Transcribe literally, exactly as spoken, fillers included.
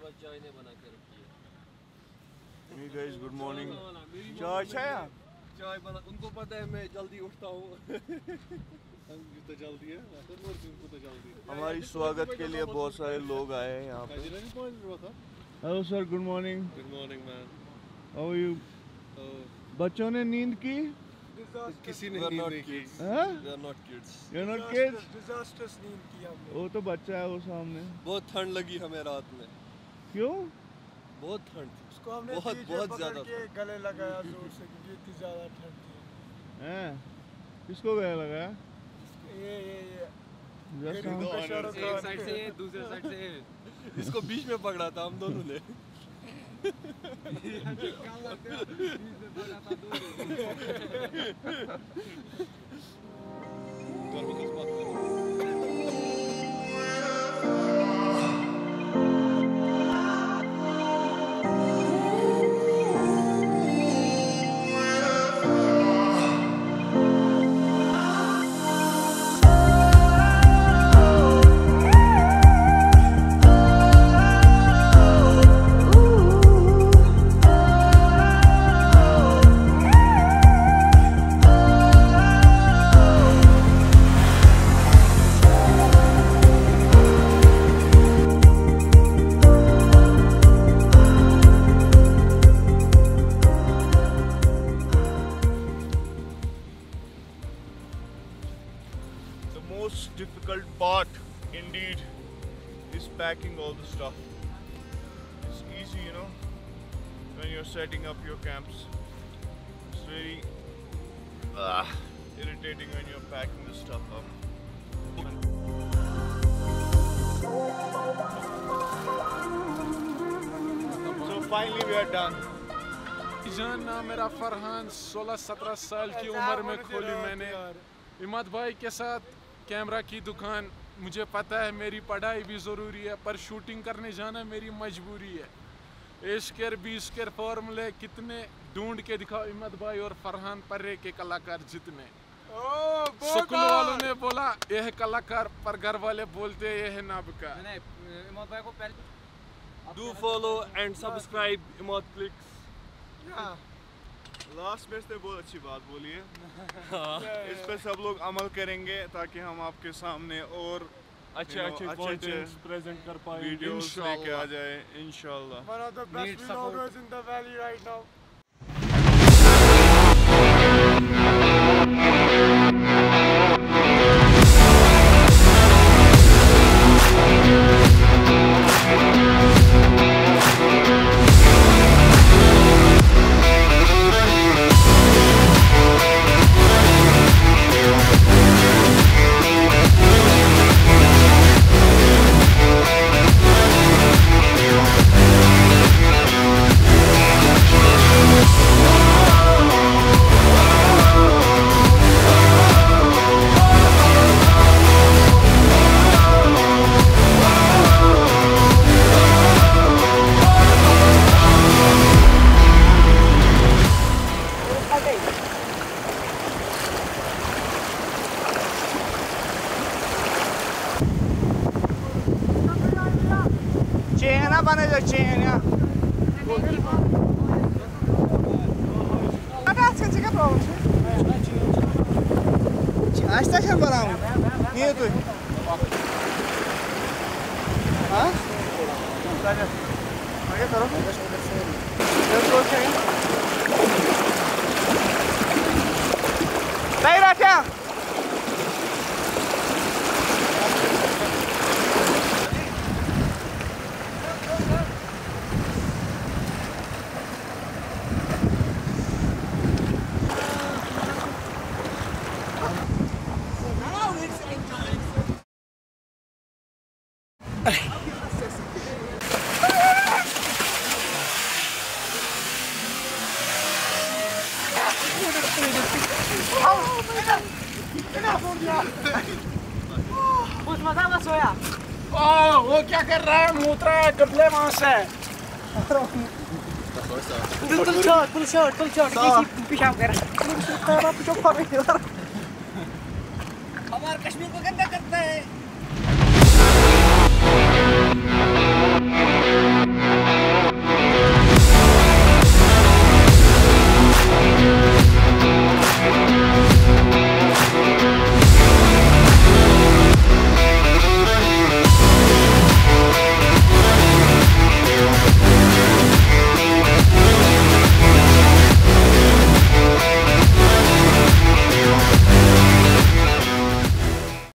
थोड़ा चाय ने बना के रखी है। Hey guys, good morning. चाय चाय चाय बना, उनको पता है मैं जल्दी उठता हूँ। तो जल्दी है, उनको तो जल्दी। हमारी स्वागत के लिए बहुत सारे लोग आए हैं यहाँ पे। Hello sir, good morning. Good morning man. How are you? बच्चों ने नींद की? किसी ने नींद नहीं की। We are not kids. You are not kids? Disastrous नींद की हमने। वो तो बच्चा है वो सामने। बहुत ठंड लगी हमें रात में। क्यों? बहुत ठंड थी। उसको हमने बहुत बहुत ज्यादा के गले लगाया जोर से क्योंकि इतनी ज्यादा ठंड थी। हैं? किसको गले लगाया? ये ये ये। एक साइड से ये, दूसरे साइड से ये। इसको बीच में पकड़ा था हम दोनों ने। Most difficult part indeed is packing all the stuff. It's easy, you know, when you're setting up your camps. It's very uh, irritating when you're packing the stuff up. So finally we are done. जान नाम मेरा फरहान, सोलह सत्रह साल की उम्र में खोली मैंने इमाद भाई के साथ कैमरा की दुकान। मुझे पता है मेरी पढ़ाई भी ज़रूरी है पर शूटिंग करने जाना मेरी मजबूरी है। एशकेर बीसकेर फॉर्मूले कितने ढूंढ के दिखाओ इमाद भाई और फरहान पर्रे के कलाकार जितने। स्कूल वालों ने बोला यह कलाकार पर घर वाले बोलते यह नाबका। Do follow and subscribe ImadClicks. Last में से बहुत अच्छी बात बोली है। इस पे सब लोग अमल करेंगे ताकि हम आपके सामने और अच्छे अच्छे कंटेंट्स प्रेजेंट कर पाए, वीडियोस लेके आ जाए इंशाल्लाह। One of the best vloggers in the valley right now. चेहना बने जो चेहना ada askın çıkıp olmuş açta sen bana niye tu ha aja aja karo let's go check dai racha ओह वो क्या कर रहा है? मूत रहा है डबले वहाँ से। Pull short, pull short, pull short. किसी पेशाब कर रहा है। हमारे कश्मीर को गंदा करता है।